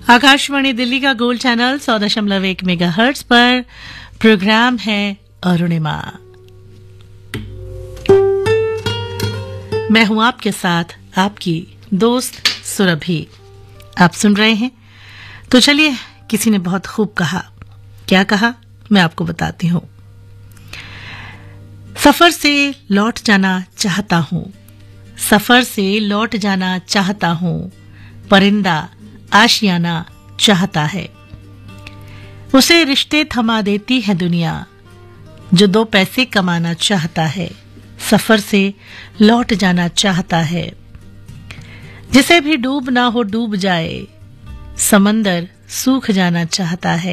आकाशवाणी दिल्ली का gold channel 100.1 megahertz पर program है अरुणिमा। मैं हूं आपके साथ आपकी दोस्त सुरभि। आप सुन रहे हैं तो चलिए, किसी ने बहुत खूब कहा। क्या कहा मैं आपको बताती हूं। सफर से लौट जाना चाहता हूं, सफर से लौट जाना चाहता हूं, परिंदा आशियाना चाहता है। उसे रिश्ते थमा देती है दुनिया, जो 2 पैसे कमाना चाहता है। सफर से लौट जाना चाहता है। जिसे भी डूबना हो डूब जाए, समंदर सूख जाना चाहता है।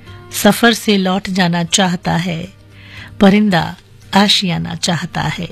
सफर से लौट जाना चाहता है, परिंदा आशियाना चाहता है।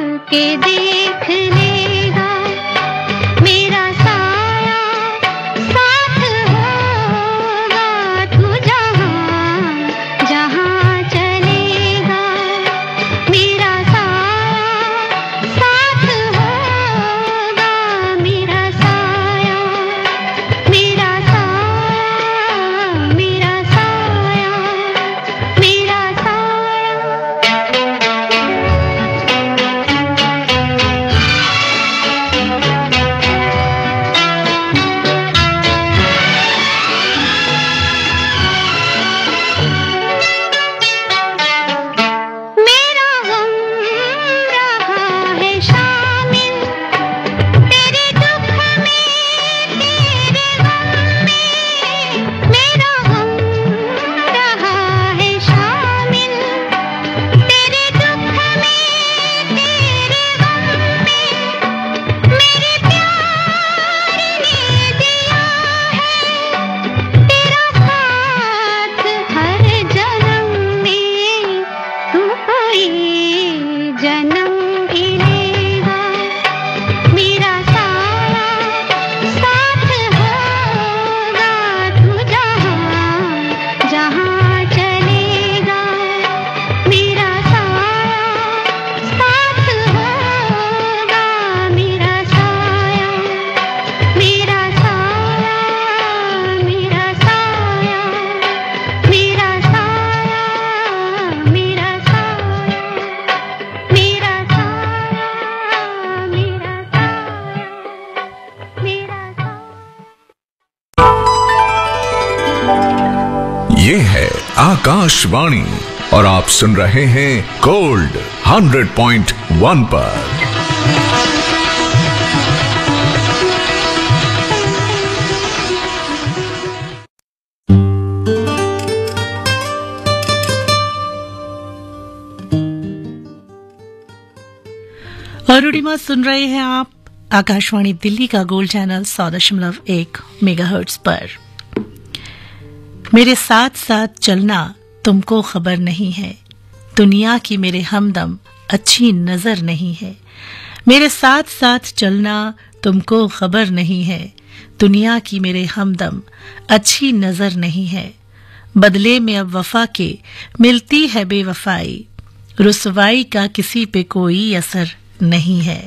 के देख लेगा मेरा साया। आकाशवाणी और आप सुन रहे हैं गोल्ड 100.1 पर। और उड़ीमा सुन रहे हैं आप आकाशवाणी दिल्ली का गोल्ड चैनल 100.1 मेगाहर्ट्ज पर। मेरे साथ साथ चलना तुमको खबर नहीं है, दुनिया की मेरे हमदम अच्छी नजर नहीं है। मेरे साथ साथ चलना तुमको खबर नहीं है, दुनिया की मेरे हमदम अच्छी नजर नहीं है। बदले में अब वफा के मिलती है बेवफाई, रुसवाई का किसी पे कोई असर नहीं है।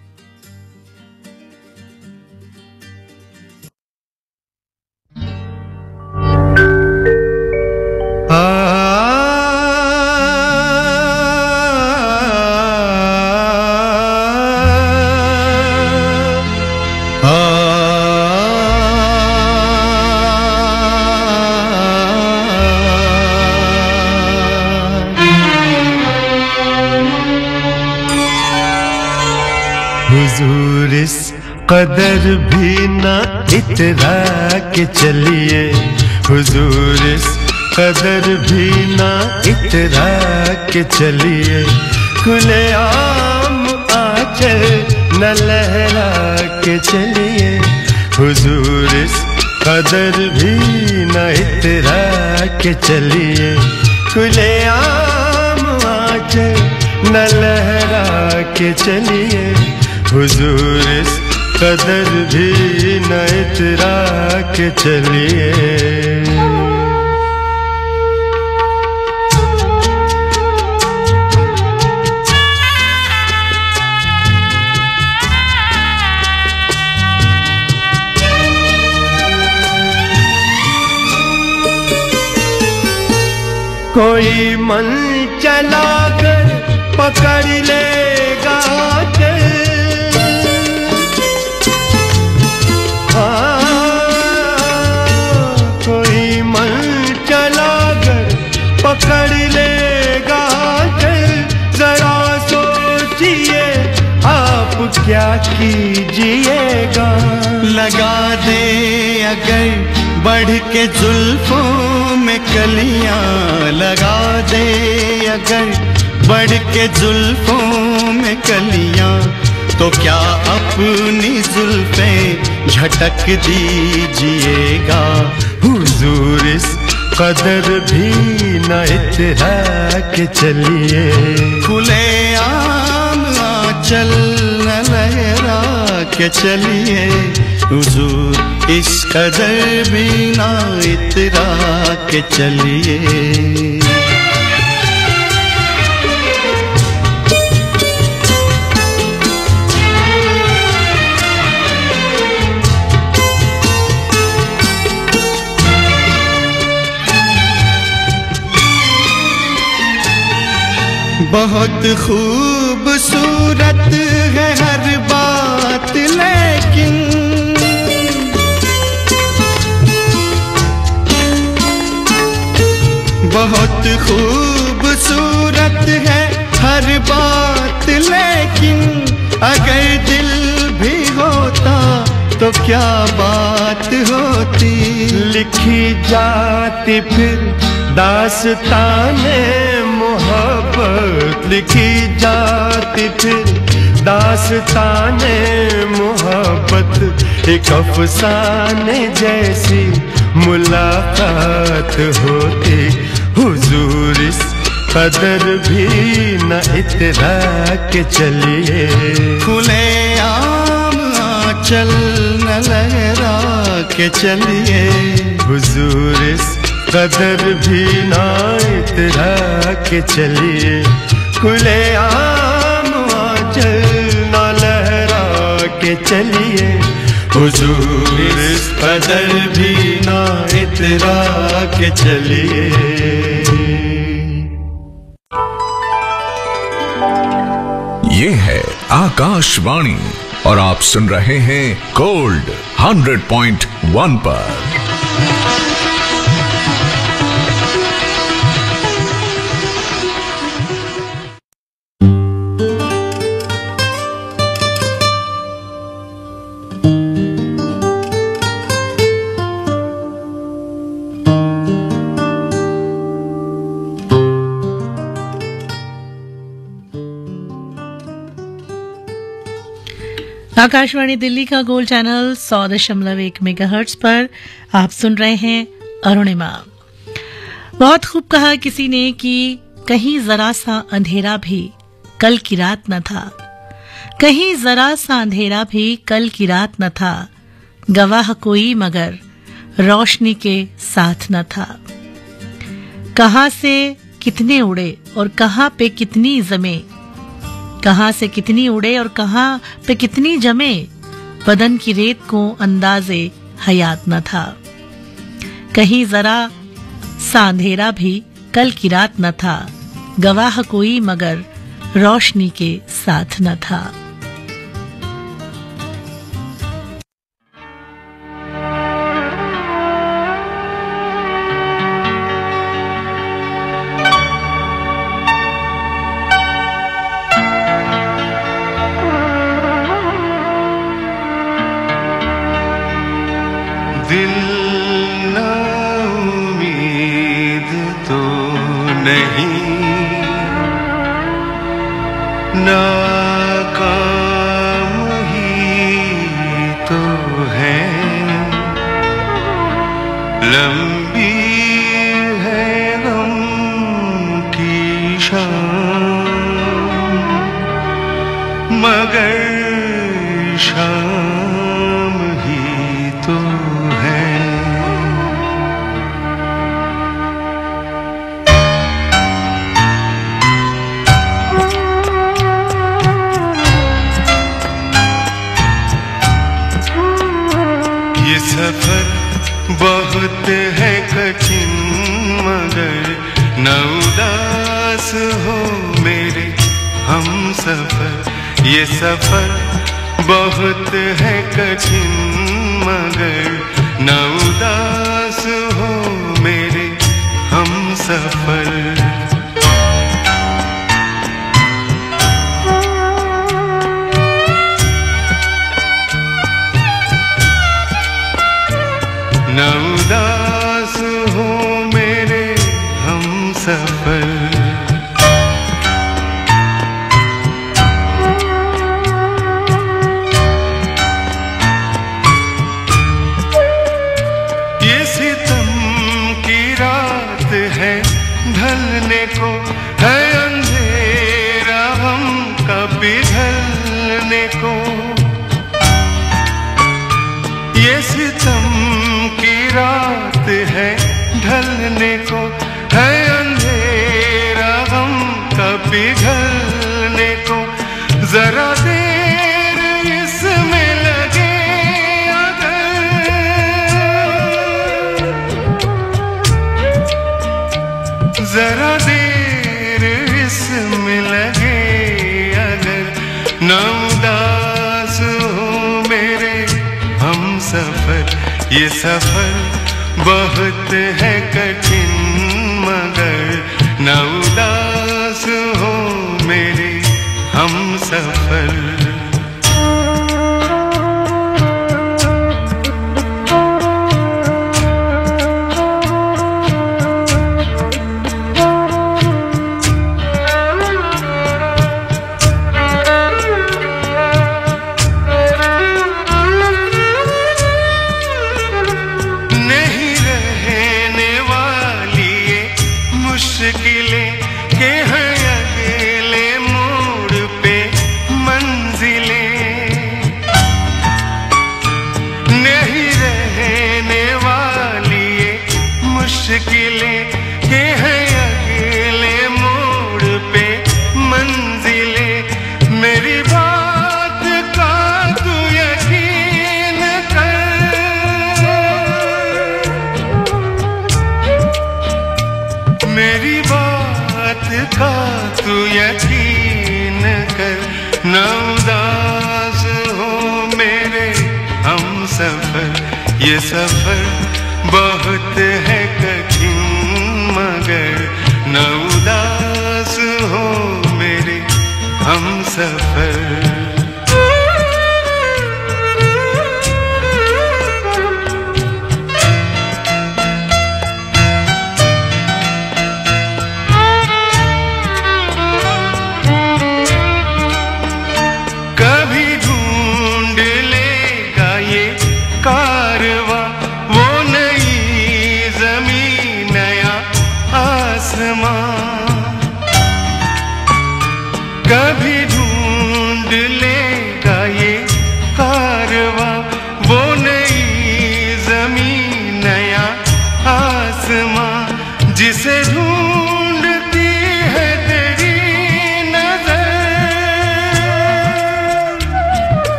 हुजूर इस कदर भी ना इतरा के चलिए, हुजूर इस कदर भी ना इतरा के चलिए। खुले आम आंचल न लहरा के चलिए, हुजूर इस कदर भी न इतरा के चलिए। खुले आम आंचल न लहरा के चलिए, हुजूर इस कदर भी न इतरा के चलिए। कोई मन चलाकर पकड़ लेगा चल, कोई मन चलाकर पकड़ लेगा चल। जरा सोचिए आप क्या कीजिएगा। लगा दे अगर बढ़ के जुल्फों में कलियां, लगा दे अगर बढ़ के जुल्फों में कलियां, तो क्या अपनी जुल्फें झटक दीजिएगा। हुजूर इस कदर भी न इतरा के चलिए, खुले आम आंचल न लहरा के चलिए। हुजूर इस कदर भी न इतरा के चलिए। बहुत खूबसूरत है हर बात, लेकिन बहुत खूबसूरत है हर बात, लेकिन अगर दिल भी होता तो क्या बात होती। लिखी जाती फिर दास्ताने मोहब्बत, लिखी जाती फिर दास्ताने मोहब्बत। एक अफसाने जैसी मुलाकात होती। हुजूर इस कदर भी न इतरा के चलिए, खुले आम आंचल न लहरा के चलिए। हुजूर इस कदर भी न इतरा के चलिए, खुले आम आंचल न लहरा के चलिए। हुजूर इस कदर भी न इतरा के चलिए। ये है आकाशवाणी और आप सुन रहे हैं गोल्ड 100.1 पर। आकाशवाणी दिल्ली का गोल्ड चैनल 100.1 मेगाहर्ट्ज पर आप सुन रहे हैं अरुणिमा। बहुत खूब कहा किसी ने कि कहीं जरा सा अंधेरा भी कल की रात न था, कहीं जरा सा अंधेरा भी कल की रात न था, गवाह कोई मगर रोशनी के साथ न था। कहां से कितने उड़े और कहां पे कितनी जमे, कहां से कितनी उड़े और कहां पे कितनी जमे, बदन की रेत को अंदाजे हयात न था। कहीं जरा सा अंधेरा भी कल की रात न था, गवाह कोई मगर रोशनी के साथ न था। दिल ना उम्मीद तो नहीं, नाकाम ही तो है, लंबी है गम की शाम, मगर शाम ही तो है। ये सफर बहुत है कठिन, मगर न उदास हो मेरे हम सफर। ये सफर बहुत है कठिन, मगर न उदास हो मेरे हम सफर। न उदास हो मेरे हम सफर। ये सितम की रात है, ढलने को है अंधेरा हम का पिघलने को। ये सितम की रात है, ढलने को है अंधेरा हम का पिघलने को। जरा देर इसमें लगे अगर, जरा देर इसमें लगे अगर, न उदास हो मेरे हम सफर। ये सफर बहुत है कठिन, मगर न उदास हो मेरे हम सफर। मुश्किलें के हैं अगले मोड़ पे मंजिलें, नहीं रहने वाली ये मुश्किलें के हैं अगले मोड़ पे मंजिलें। मेरी बात का तू यकीन कर, मेरी बात का तू यकीन कर। न उदास हो मेरे हम सफर। ये सफर बहुत है कठिन, मगर न उदास हो मेरे हम सफर। कभी ढूंढ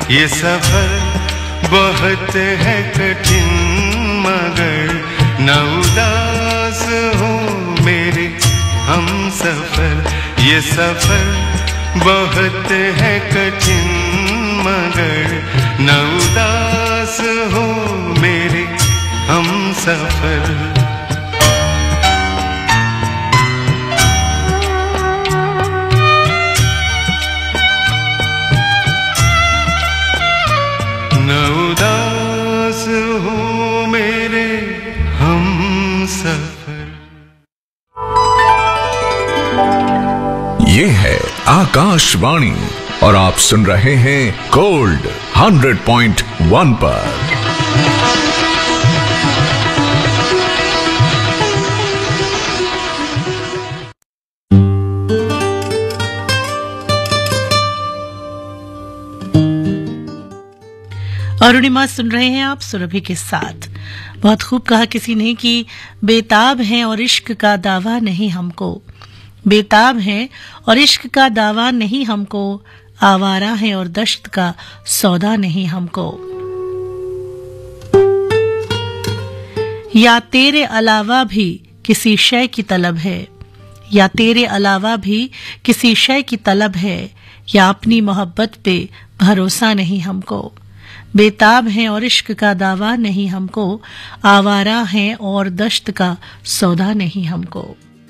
ये सफर बहुत है कठिन मगर न उदास हो मेरे हम सफर। ये सफर बहुत है कठिन मगर न उदास हो मेरे हम सफर। न उदास हो मेरे हम सफर। ये है आकाशवाणी और आप सुन रहे हैं गोल्ड 100.1 पर। अरुणिमा सुन रहे हैं आप सुरभि के साथ। बहुत खूब कहा किसी ने कि बेताब हैं और इश्क का दावा नहीं हमको, बेताब हैं और इश्क का दावा नहीं हमको, आवारा है और दश्त का सौदा नहीं हमको। या तेरे अलावा भी किसी शय की तलब है, या तेरे अलावा भी किसी शय की तलब है, या अपनी मोहब्बत पे भरोसा नहीं हमको। बेताब हैं और इश्क का दावा नहीं हमको, आवारा हैं और दश्त का सौदा नहीं हमको।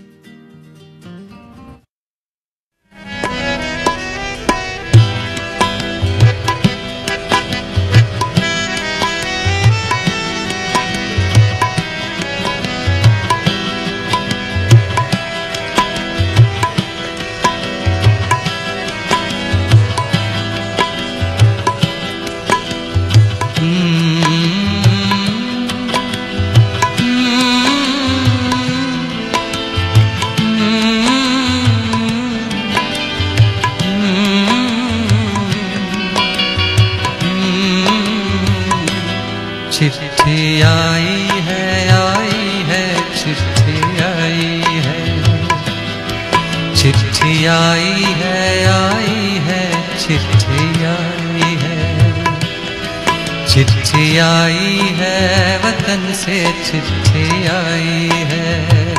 चिट्ठी आई है चिट्ठी आई है, चिट्ठी आई है चिट्ठी आई है, चिट्ठी आई है वतन से चिट्ठी आई है।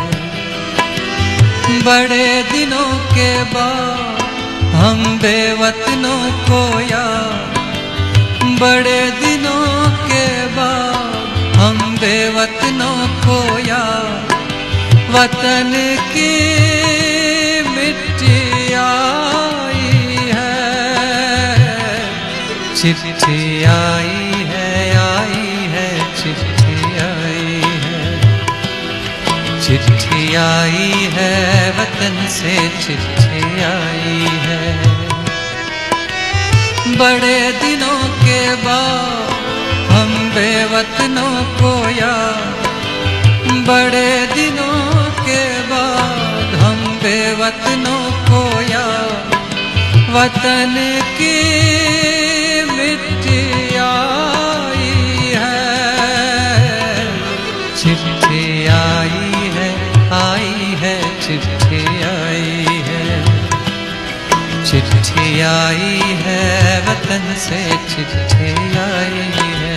बड़े दिनों के बाद हम बेवतनों को याद, बड़े दिनों के बाद हम बेवतनों को याद, वतन की मिट्टी आई है। चिट्ठी आई है चिट्ठी आई है, चिट्ठी आई है वतन से चिट्ठी आई है। बड़े दिनों के बाद हम बेवतनों को याद, बड़े दिनों के बाद हम बेवतनों को याद, वतन की मिट्टी आई है। चिट्ठी आई है चिट्ठी आई है, चिट्ठी आई है वतन से चिट्ठी आई है।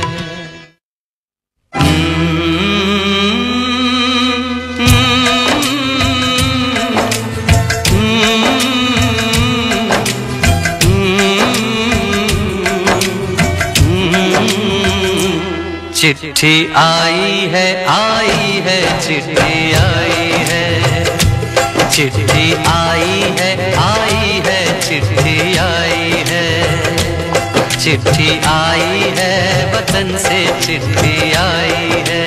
चिट्ठी आई है चिट्ठी आई है, चिट्ठी आई है चिट्ठी आई है, चिट्ठी आई है वतन से चिट्ठी आई है।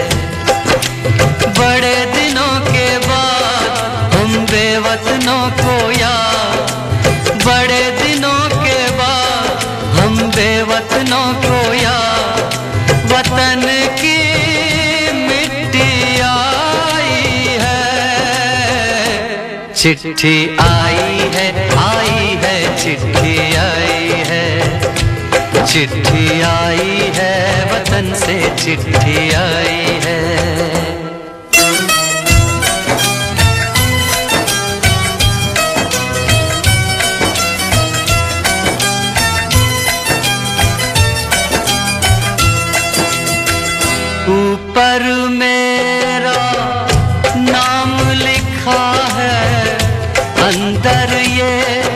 बड़े दिनों के बाद हम बेवतनों को याद, बड़े दिनों के बाद हम बेवतनों को याद, वतन की मिट्टी आई है। चिट्ठी आई है चिट्ठी आई है, चिट्ठी आई है वतन से चिट्ठी आई है। पर मेरा नाम लिखा है, अंदर ये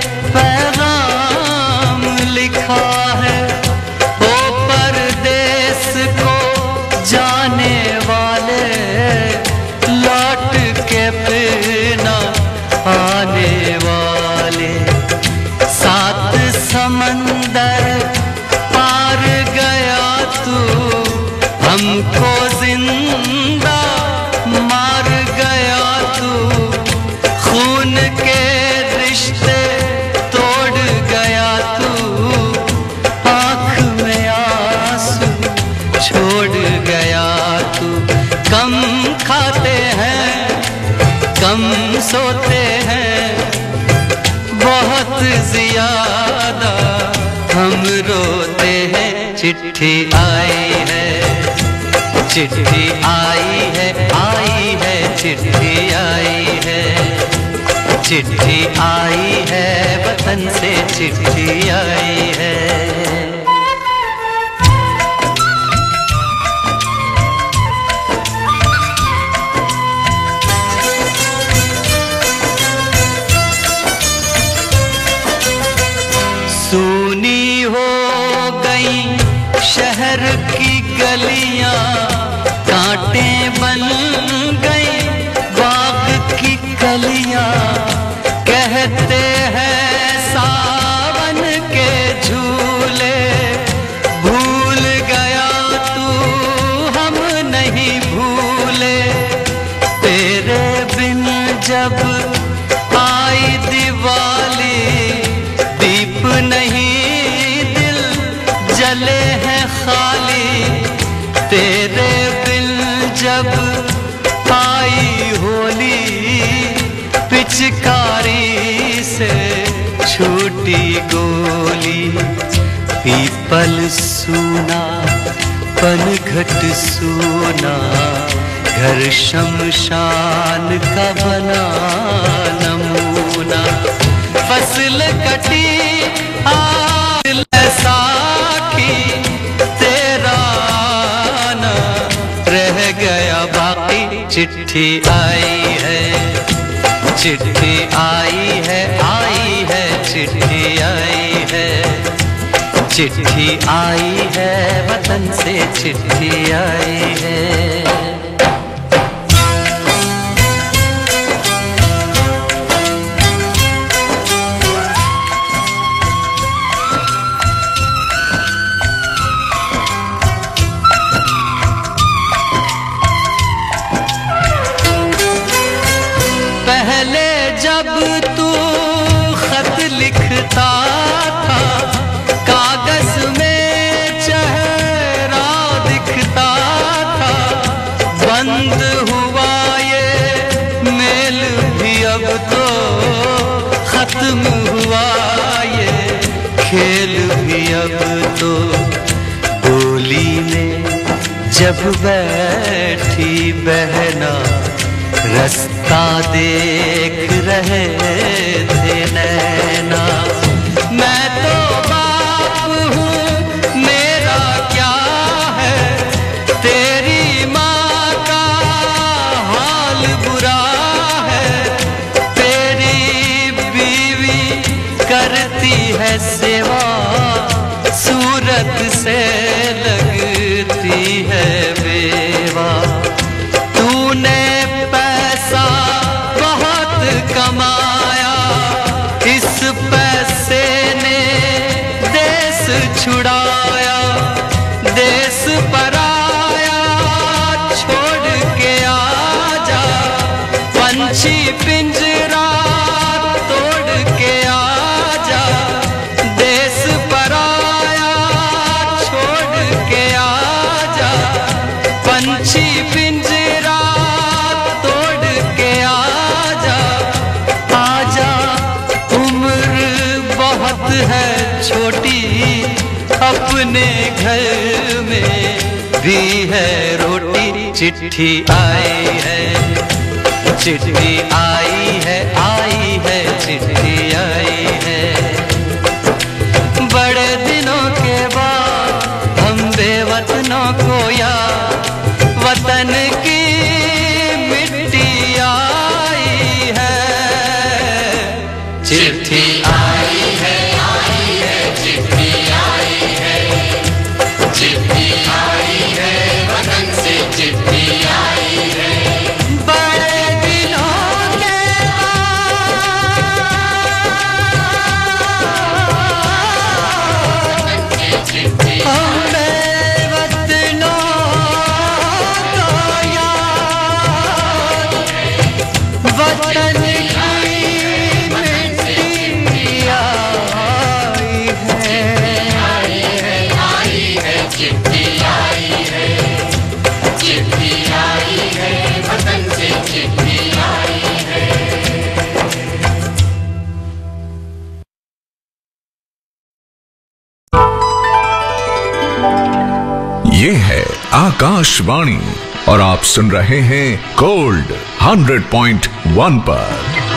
पैगाम लिखा है। ओ परदेस को जाने वाले, लौट के फिर न आने वाले। सात समंदर पार गया तू, हमको जिंदा मार गया तू। खून के रिश्ते तोड़ गया तू, आँख में आंसू छोड़ गया तू। कम खाते हैं, कम सोते हैं, बहुत ज्यादा हम रोते हैं। चिट्ठी आई है, चिट्ठी आई है, आई है, चिट्ठी आई है, चिट्ठी आई है, वतन से चिट्ठी आई है। सूनी हो गई शहर की गलियां, कांटे बन गई बाग की कलियां। कहते हैं सावन के झूले, भूल गया तू हम नहीं भूले। तेरे बिन जब आई दिवाली, दीप नहीं दिल जले हैं खाली। तेरे बिन जब आई होली, पिचकारी से छूटी गोली। पीपल सूना पनघट सूना, घर शमशान का बना नमूना। फसल कटी आग साखी, तेरा ना रह गया बाकी। चिट्ठी आई है, चिट्ठी आई है, आई है, चिट्ठी आई है, चिट्ठी आई है, वतन से चिट्ठी आई है। पहले जब तू खत लिखता था, कागज में चेहरा दिखता था। बंद हुआ ये मेल भी अब तो, खत्म हुआ ये खेल भी अब तो। डोली में जब बैठी बहना, रास्ता देख रहे थे नैना। मैं तो बाप हूँ, मेरा क्या है, तेरी माँ का हाल बुरा है। तेरी बीवी करती है सेवा, सूरत से लगती है बेवा। तूने बहुत कमाया, इस पैसे ने देश छुड़ाया। देश पराया छोड़ के आजा, पंछी पिंजरा तोड़ के आजा। देश पराया छोड़ के आजा, पंछी पिंजरा है छोटी, अपने घर में भी है रोटी। चिट्ठी आई है, चिट्ठी आई है, आई है, चिट्ठी आई है। बड़े दिनों के बाद हम बेवतनों को याद, वतन ये है आकाशवाणी और आप सुन रहे हैं गोल्ड 100.1 पर।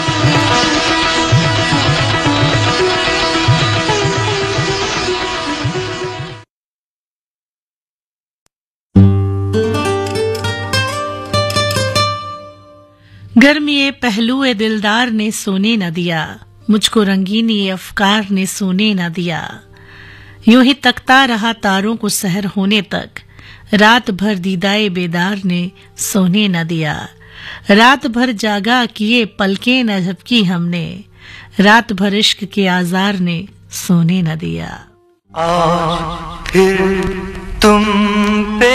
गर्मी पहलुए दिलदार ने सोने न दिया, मुझको रंगीनी अफकार ने सोने न दिया। यूं ही तकता रहा तारों को सहर होने तक, रात भर दीदाए बेदार ने सोने न दिया। रात भर जागा किए पलकें न झपकी हमने, रात भर इश्क के आजार ने सोने न दिया। आज फिर तुम पे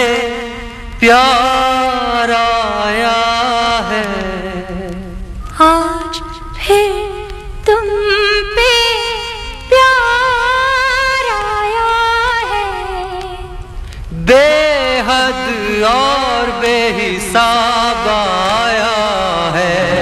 प्यार आया है, आज फिर तुम पे प्यार आया है, बेहद और बेहिसाब आया है।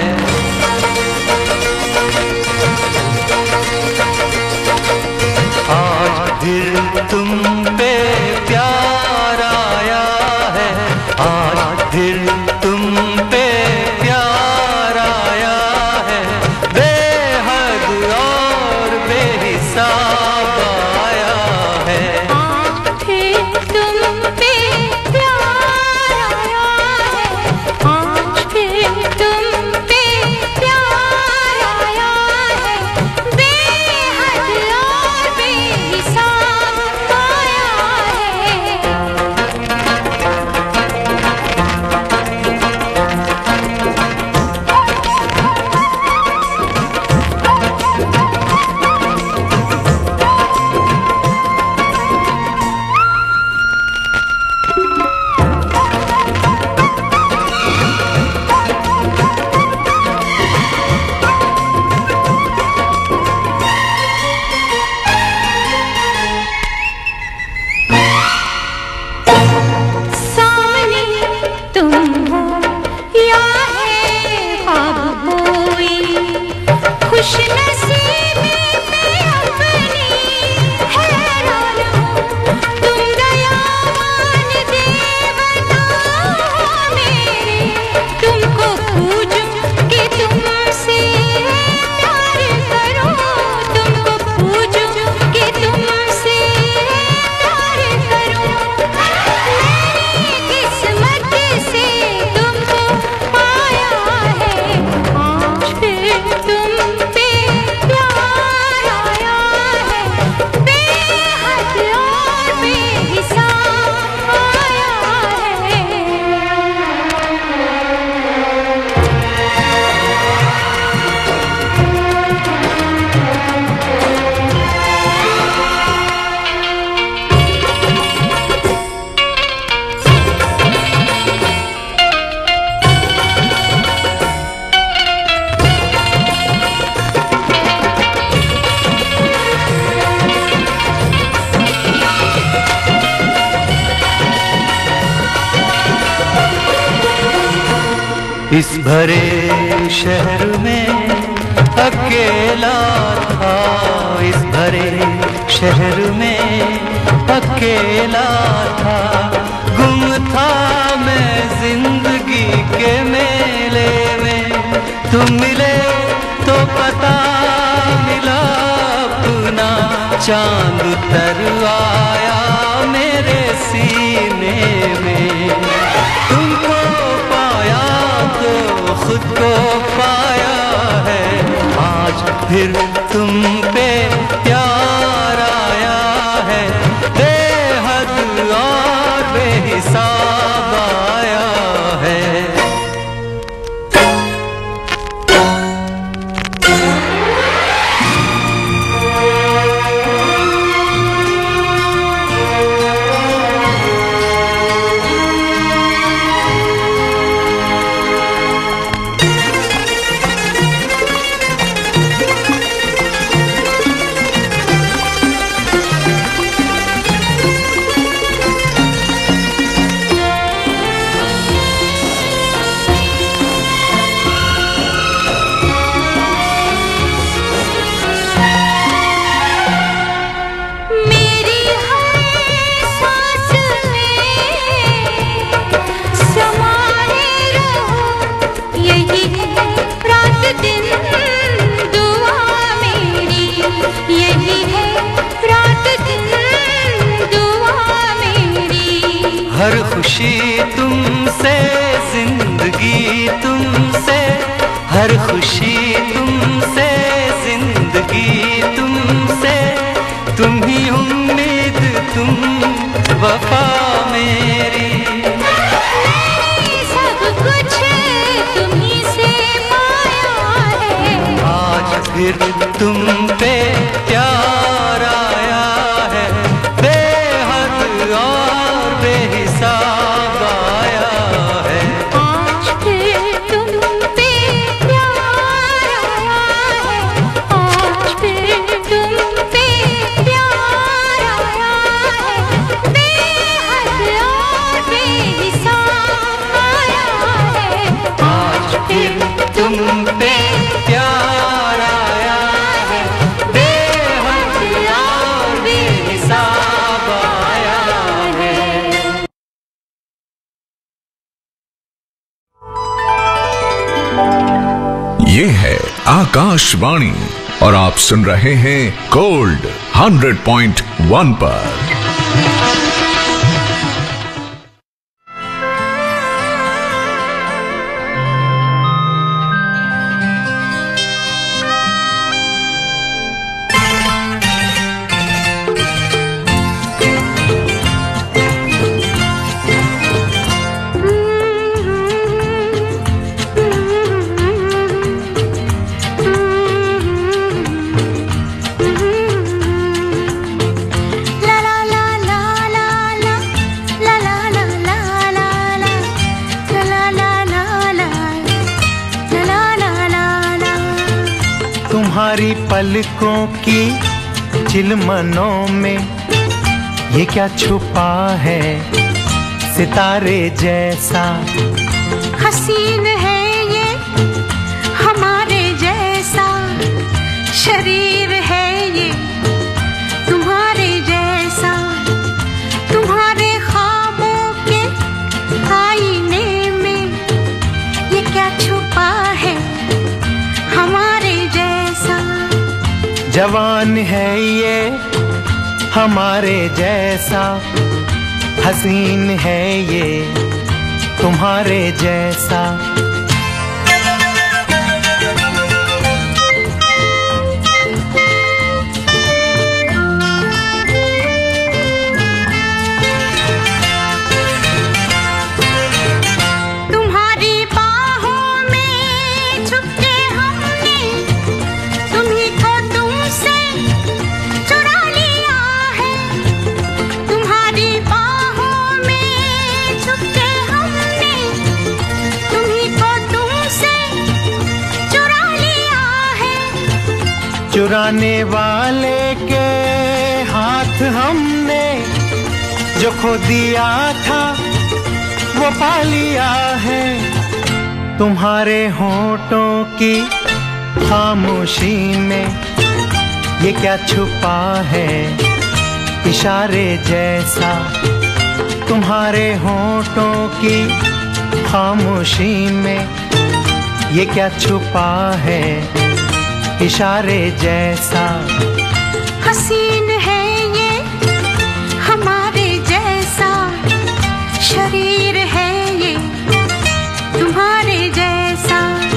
आज फिर तुम पे प्यार आया है, आज फिर तुम पे प्यार आया है, बेहद और बेहिसाब आया है। आज फिर तुम पे प्यार आया है, आज फिर तुम पे प्यार आया है, बेहद और बेहिसाब आया है। सामने तुम हो या है ख्वाब कोई, खुश नसीबी में अपनी हैरान हूँ। तुम दयावान देवता हो मेरे, तुमको पूजूं कि तुमसे प्यार करूं, तुमको पूजूं कि तुमसे प्यार करूं। मेरी किस्मत से तुमको पाया है, आज फिर तुम पे प्यार आया है, बेहद और बेहिसाब आया है। इस भरे शहर में अकेला था, इस भरे शहर में अकेला था, गुम था मैं जिंदगी के मेले में। तुम मिले तो पता मिला अपना, चांद उतर आया मेरे सीने में। तुमको पाया तो खुद को पाया है, आज फिर तुम पे प्यार आया है, बेहद और बेहिसाब आया है। खुशी तुमसे, जिंदगी तुमसे, हर खुशी तुमसे, जिंदगी तुमसे, तुम ही उम्मीद, तुम वफा मेरी। सब कुछ तुम्हीं से पाया है, आज फिर तुम पे प्यार आया है, बेहद और बेहिसाब आया है। आज फिर तुम पे प्यार आया है, आज फिर तुम पे प्यार आया है, बेहद और बेहिसाब आया है। आज फिर तुम पे प्यार आया है, बेहद और बेहिसाब आया है। ये है आकाशवाणी और आप सुन रहे हैं गोल्ड 100.1 पर। तुम्हारी पलकों की चिलमनों में ये क्या छुपा है, सितारे जैसा हसीन है ये हमारे जैसा, शरीर है ये तुम्हारे जैसा, तुम्हारे ख्वाबों के आईने में ये क्या छुपा है, हमारे जैसा। जवान है ये हमारे जैसा, हसीन है ये तुम्हारे जैसा। तुम्हारी बाहों में छुपके हमने तुम्हीं को तुमसे चुरा लिया है, तुम्हारी बाहों में छुपके हमने तुम्हीं को तुमसे चुरा लिया है। चुराने वाले के हाथ हमने जो खो दिया था वो पा लिया है। तुम्हारे होठों की खामोशी में ये क्या छुपा है, इशारे जैसा। तुम्हारे होठों की खामोशी में ये क्या छुपा है, इशारे जैसा। हसीन है ये हमारे जैसा, शरीर है ये तुम्हारे जैसा।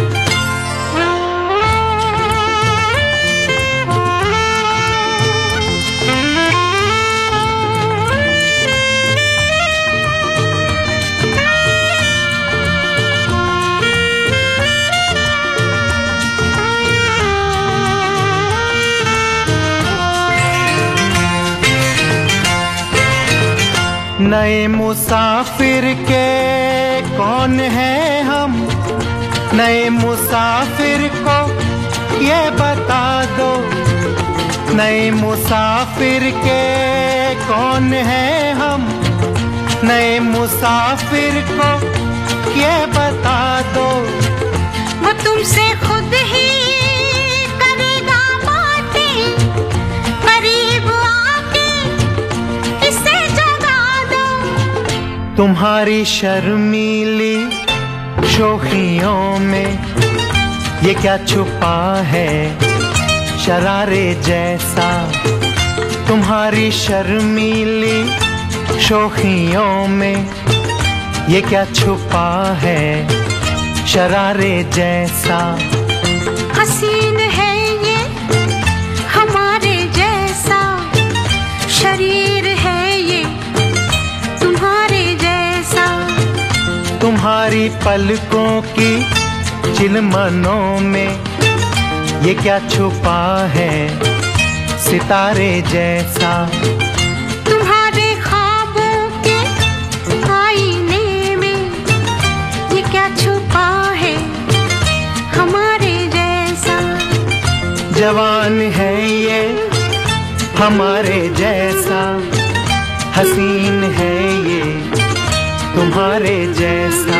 नए मुसाफिर के कौन है हम, नए मुसाफिर को ये बता दो। नए मुसाफिर के कौन है हम, नए मुसाफिर को ये बता दो। वो तुमसे खुद ही करेगा बातें, करीब आके इसे जगा दो। तुम्हारी शर्मीली शोखियों में ये क्या छुपा है, शरारे जैसा। तुम्हारी शर्मीली शोखियों में ये क्या छुपा है शरारे जैसा, हसीन है ये हमारे जैसा, शरीर है ये तुम्हारे जैसा। तुम्हारी पलकों की चिलमनों में ये क्या छुपा है सितारे जैसा, तुम्हारे ख्वाबों के आईने में ये क्या छुपा है हमारे जैसा। जवान है ये हमारे जैसा, हसीन है ये तुम्हारे जैसा।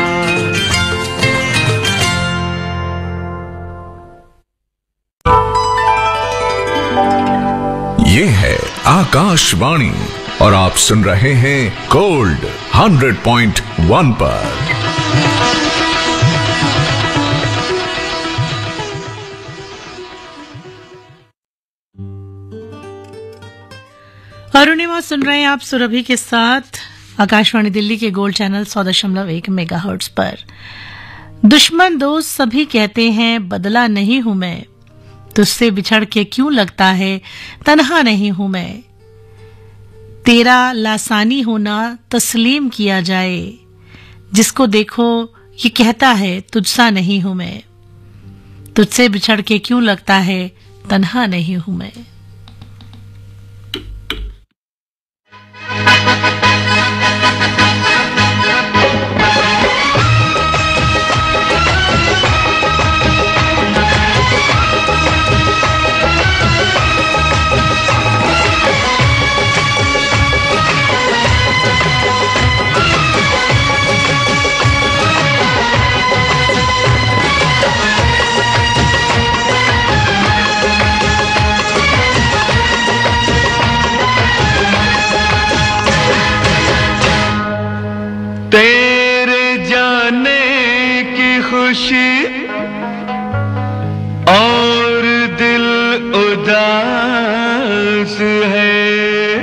ये है आकाशवाणी और आप सुन रहे हैं गोल्ड 100.1 पर। अरुणिमा सुन रहे हैं आप सुरभि के साथ आकाशवाणी दिल्ली के गोल्ड चैनल 100.1 मेगाहर्ट्ज पर। दुश्मन दोस्त सभी कहते हैं बदला नहीं हूं मैं, तुझसे बिछड़ के क्यों लगता है तन्हा नहीं हूं मैं। तेरा लासानी होना तस्लीम किया जाए, जिसको देखो ये कहता है तुझसा नहीं हूं मैं। तुझसे बिछड़ के क्यों लगता है तन्हा नहीं हूं मैं। तेरे जाने की खुशी और दिल उदास है,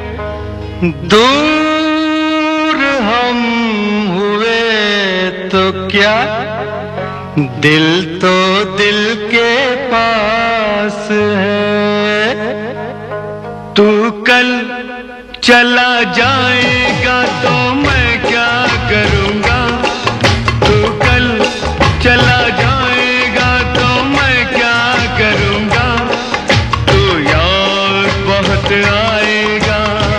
दूर हम हुए तो क्या दिल तो दिल के पास है। तू कल चला जाएगा तो मैं क्या करूँगा, तू कल चला जाएगा तो मैं क्या करूँगा। तू याद बहुत आएगा,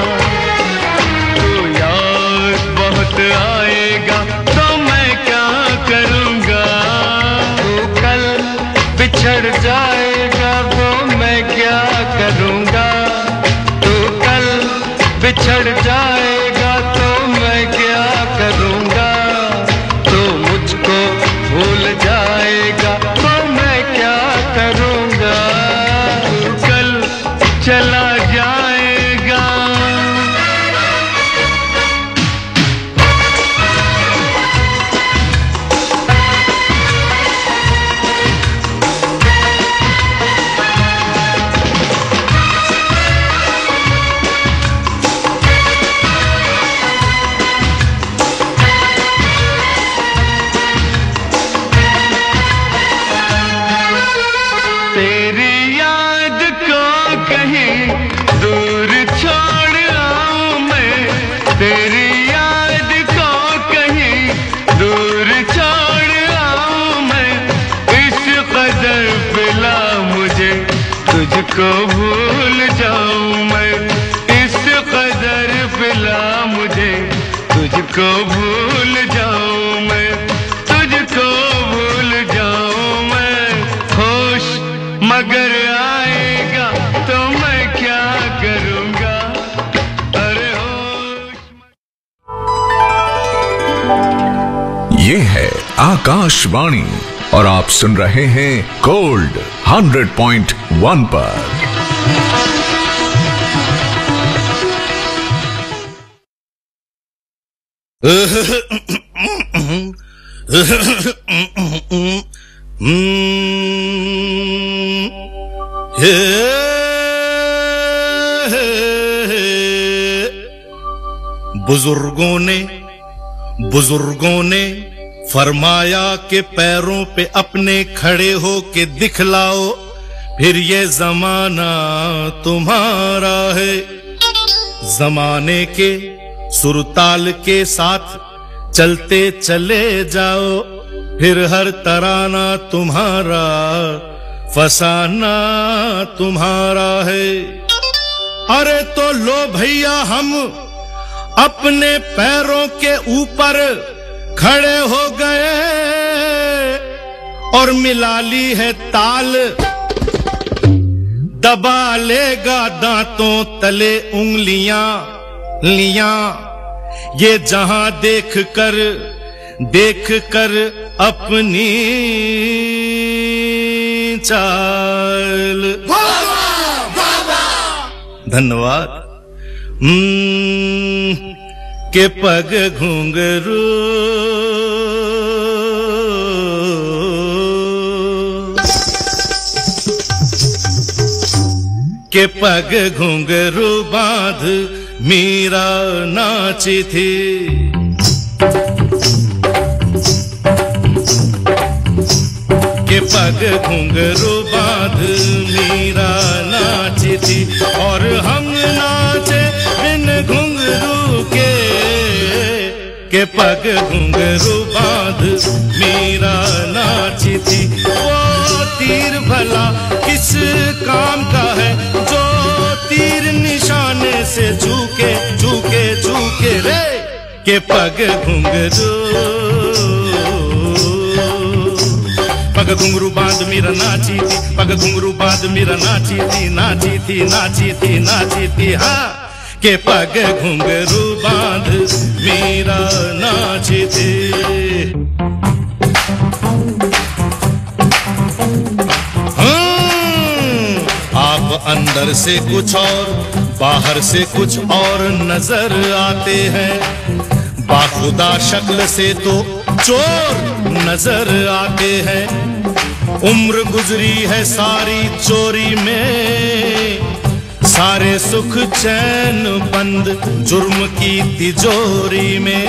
तू याद बहुत आएगा तो मैं क्या करूँगा। तू कल बिछड़ जाएगा तो मैं क्या करूँगा, तू कल बिछड़ जाएगा तो मैं क्या करूँगा। तो मुझको भूल जाएगा तो मैं क्या करूँगा। तू कल चला जाएगा। तेरी याद को कहीं दूर छोड़ आऊं मैं, तेरी याद को कहीं दूर छोड़ आऊं मैं। इस कदर पिला मुझे तुझको भूल जाऊं मैं, इस कदर पिला मुझे तुझको भूल जाऊं मैं, तुझको भूल जाऊं मैं। होश मगर आएगा तो मैं क्या करूँगा। अरे होश। ये है आकाशवाणी और आप सुन रहे हैं गोल्ड 100.1 पर। बुजुर्गों ने बुजुर्गों ने फरमाया कि पैरों पे अपने खड़े हो के दिखलाओ, फिर ये जमाना तुम्हारा है। जमाने के सुरताल के साथ चलते चले जाओ, फिर हर तराना तुम्हारा, फसाना तुम्हारा है। अरे तो लो भैया हम अपने पैरों के ऊपर खड़े हो गए और मिला ली है ताल, दबा लेगा दांतों तले उंगलियां लियां, ये जहां देख कर अपनी चाल। धन्यवाद। के पग घुंघरू के पग घुंघरू बांध मीरा नाची थी। के पग घुंघरू बांध मीरा नाची थी, और हम नाचे बिन घुंघरू के पग घुंघरू बांध मीरा नाची थी। वो तीर भला किस काम का है जो तीर निशाने से झुके झुके झुके रे। के पग घुंघरू पग घुंघरू बांध मीरा नाची थी, पग घुंघरू बांध मीरा नाची थी, नाची थी नाची थी नाची थी। हाँ, के पग घुंघरू बांध मीरा नाची थी। आप अंदर से कुछ और बाहर से कुछ और नजर आते हैं, बाखुदा शक्ल से तो चोर नजर आते हैं। उम्र गुजरी है सारी चोरी में, सारे सुख चैन बंद जुर्म की तिजोरी में।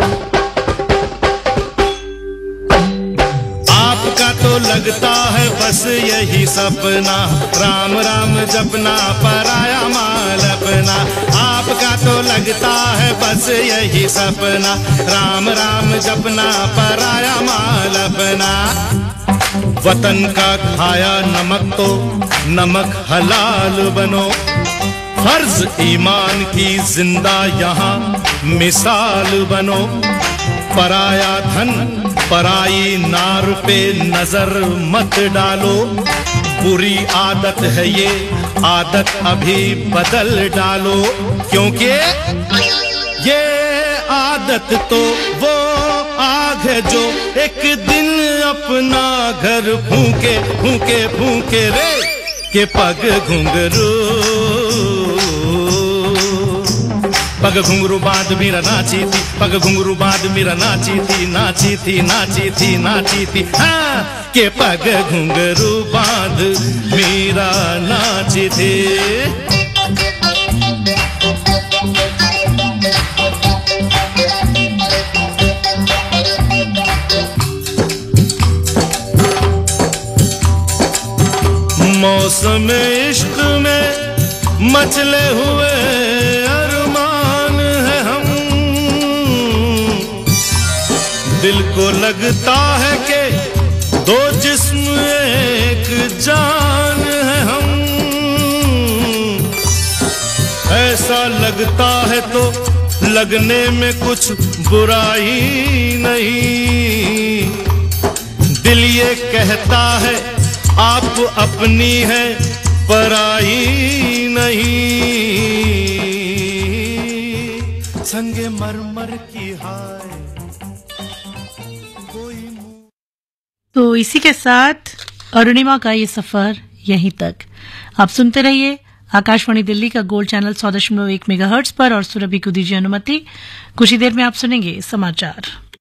आपका तो लगता है बस यही सपना, राम राम जपना पराया माल अपना। आपका तो लगता है बस यही सपना, राम राम जपना पराया माल अपना। वतन का खाया नमक तो नमक हलाल बनो, फर्ज ईमान की जिंदा यहाँ मिसाल बनो। पराया धन पराई नार पे नजर मत डालो, बुरी आदत है ये आदत अभी बदल डालो, क्योंकि ये आदत तो वो आग है जो एक दिन अपना घर फूके फूके फूके रे। के पग घुंघरू पग घुंघरू बांध मीरा नाची थी, पग घुंघरू बांध मीरा नाची थी, नाची थी नाची थी नाची थी। हाँ, के पग घुंघरू बांध मीरा नाची थी। मौसम इश्क में मचले हुए अरमान है हम, दिल को लगता है कि दो जिस्म एक जान है हम। ऐसा लगता है तो लगने में कुछ बुराई नहीं, दिल ये कहता है आप अपनी है पराई नहीं। संगे मरमर की हाय कोई। तो इसी के साथ अरुणिमा का ये सफर यहीं तक। आप सुनते रहिए आकाशवाणी दिल्ली का गोल्ड चैनल 100.1 मेगाहर्ट्ज पर, और सुरभि को दीजिए अनुमति। कुछ ही देर में आप सुनेंगे समाचार।